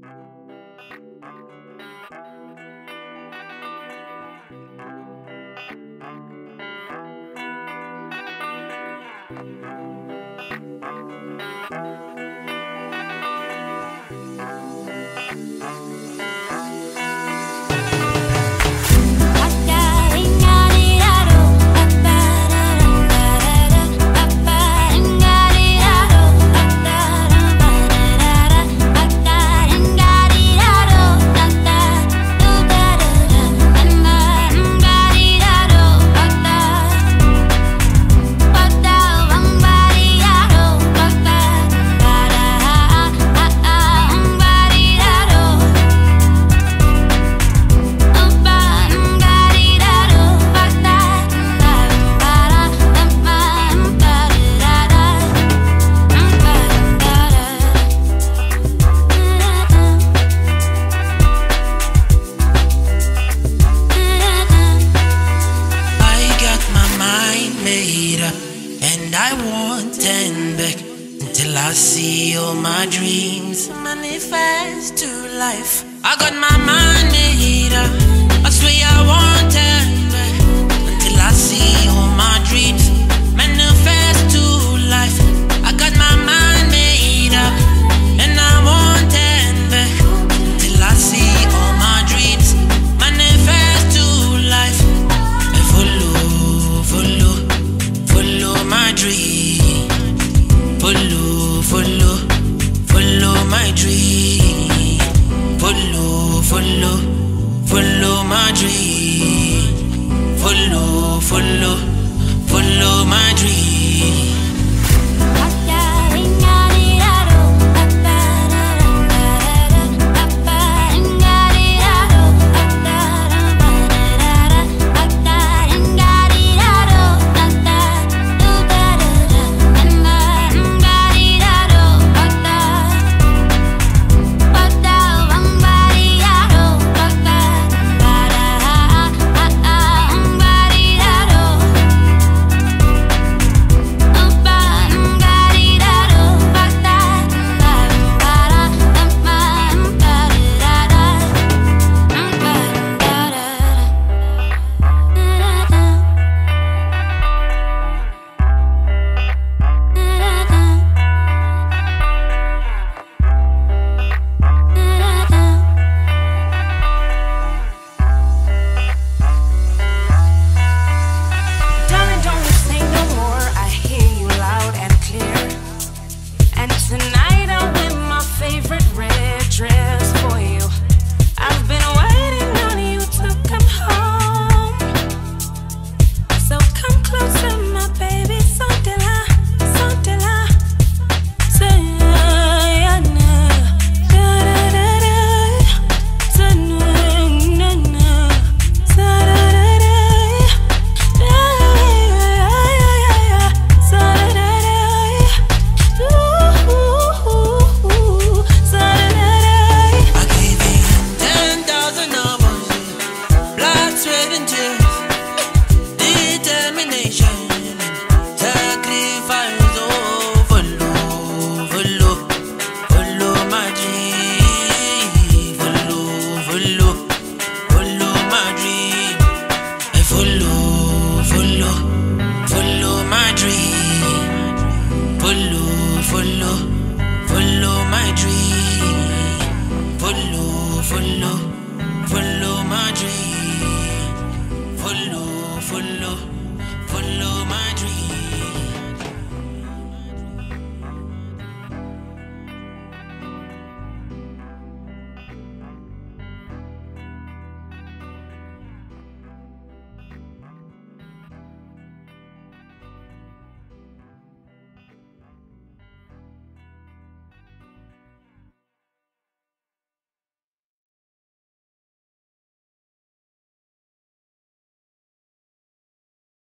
And I won't turn back until I see all my dreams manifest to life. I got my mind made up, I swear I won't turn back until I see all my dreams manifest to life. I got my mind made up, and I won't turn back until I see all my dreams manifest to life. I follow my dream. Follow my dream. Follow my dream. Follow my dream. Follow my dream. Follow.